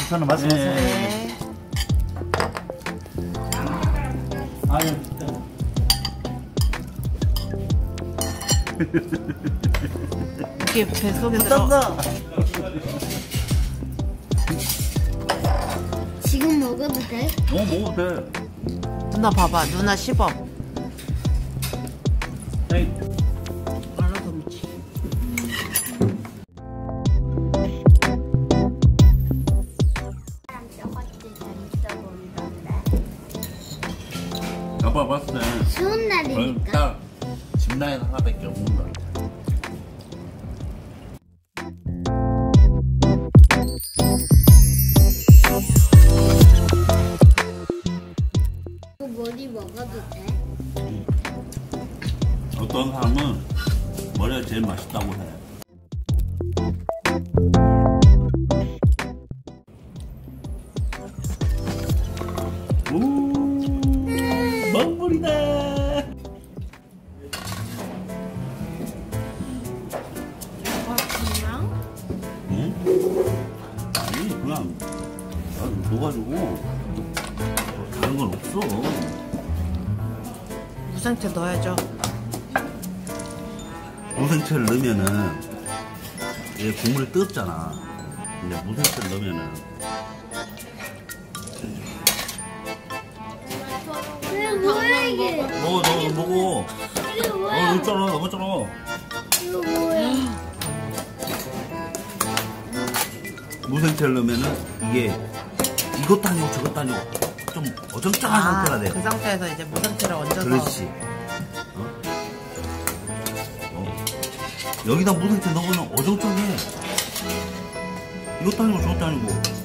괜찮아, 말씀하세요. 네. 아유, 진짜. 이게 뱃속에 들어. 딴다. 지금 먹어도 돼? 먹어도 돼. 누나 봐봐. 누나 시범. 에이. 알아서 미치. 아빠 봤을 때 추운 날이니까. 딱 집라인 하나밖에 없는 거 같아. 머리 먹어도 돼? 어떤 사람은 머리가 제일 맛있다고 해. 오, 먹물이다. 응? 아니, 그냥 넣어가지고 다른 건 없어. 무생채 넣어야죠. 무생채를 넣으면은 이게 국물이 뜨겁잖아. 근데 무생채를 넣으면은 이게 뭐야 이게? 먹어. 이게 뭐야? 넣었잖아. 이거 뭐야? 무생채를 넣으면은 이게 이것도 아니고 저것도 아니고 좀 어정쩡한 상태가 돼. 그 상태에서 이제 무생채를 얹어서. 그렇지. 여기다 무생채 넣으면 어정쩡해. 이것도 아니고 저것도 아니고.